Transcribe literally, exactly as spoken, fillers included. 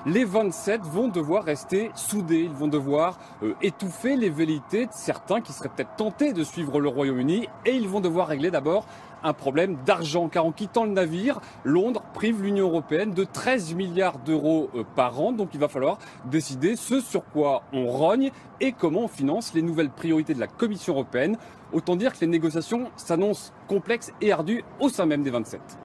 Les vingt-sept vont devoir rester soudés, ils vont devoir euh, étouffer les velléités de certains qui seraient peut-être tentés de suivre le Royaume-Uni et ils vont devoir régler d'abord un problème d'argent car en quittant le navire, Londres prive l'Union européenne de treize milliards d'euros euh, par an. Donc il va falloir décider ce sur quoi on rogne et comment on finance les nouvelles priorités de la Commission européenne. Autant dire que les négociations s'annoncent complexes et ardues au sein même des vingt-sept.